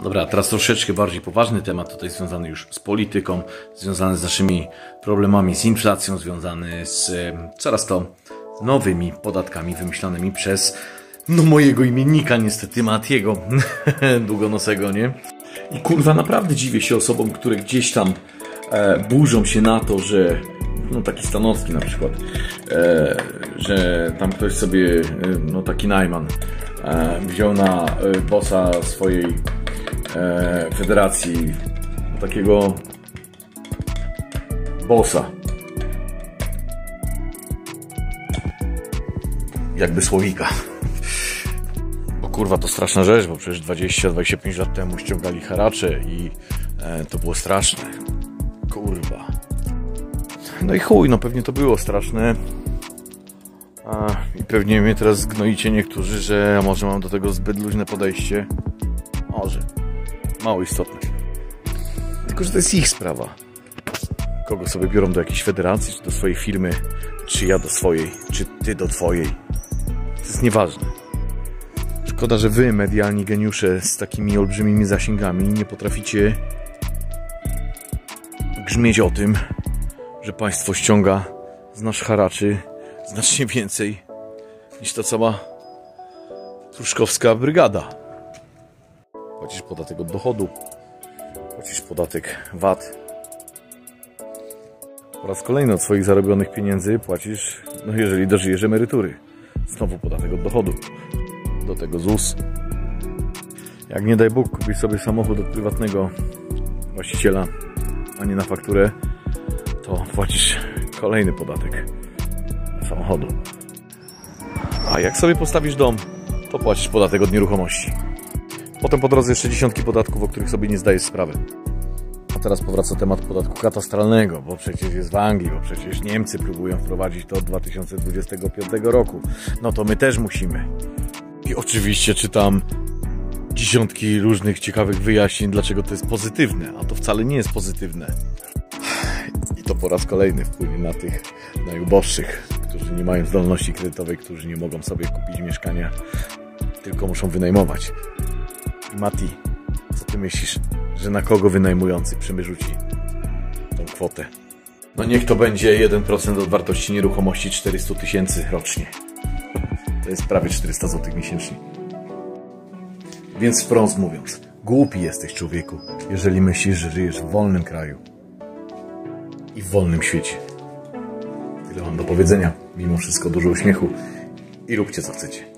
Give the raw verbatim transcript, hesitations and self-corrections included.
Dobra, teraz troszeczkę bardziej poważny temat, tutaj związany już z polityką, związany z naszymi problemami, z inflacją, związany z coraz to nowymi podatkami wymyślanymi przez no mojego imiennika niestety, Matiego, długonosego, nie? I kurwa, naprawdę dziwię się osobom, które gdzieś tam e, burzą się na to, że no taki Stanowski na przykład, e, że tam ktoś sobie, e, no taki Najman e, wziął na e, bossa swojej e, federacji no, takiego bossa jakby Słowika. Bo kurwa, to straszna rzecz, bo przecież dwadzieścia do dwudziestu pięciu lat temu ściągali haracze i e, to było straszne. Kurwa. No i chuj, no pewnie to było straszne. A, I pewnie mnie teraz zgnoicie niektórzy, że ja może mam do tego zbyt luźne podejście. Może. Mało istotne. Tylko, że to jest ich sprawa. Kogo sobie biorą do jakiejś federacji, czy do swojej firmy, czy ja do swojej, czy ty do twojej. To jest nieważne. Szkoda, że wy, medialni geniusze z takimi olbrzymimi zasięgami, nie potraficie grzmieć o tym, że państwo ściąga z nas haraczy znacznie więcej niż ta cała pruszkowska brygada. Płacisz podatek od dochodu, płacisz podatek V A T. Po raz kolejny od swoich zarobionych pieniędzy płacisz, no jeżeli dożyjesz emerytury. Znowu podatek od dochodu. Do tego Z U S. Jak nie daj Bóg kupić sobie samochód od prywatnego właściciela, a nie na fakturę, to płacisz kolejny podatek samochodu. A jak sobie postawisz dom, to płacisz podatek od nieruchomości. Potem po drodze jeszcze dziesiątki podatków, o których sobie nie zdajesz sprawy. A teraz powraca temat podatku katastralnego, bo przecież jest w Anglii, bo przecież Niemcy próbują wprowadzić to od dwa tysiące dwudziestego piątego roku. No to my też musimy. I oczywiście czytam dziesiątki różnych ciekawych wyjaśnień, dlaczego to jest pozytywne, a to wcale nie jest pozytywne. I to po raz kolejny wpłynie na tych najuboższych, którzy nie mają zdolności kredytowej, którzy nie mogą sobie kupić mieszkania, tylko muszą wynajmować. Mati, co ty myślisz, że na kogo wynajmujący przemyrzuci tą kwotę? No niech to będzie jeden procent od wartości nieruchomości, czterysta tysięcy rocznie. To jest prawie czterysta złotych miesięcznie. Więc wprost mówiąc, głupi jesteś, człowieku, jeżeli myślisz, że żyjesz w wolnym kraju i w wolnym świecie. Tyle mam do powiedzenia. Mimo wszystko dużo uśmiechu i róbcie co chcecie.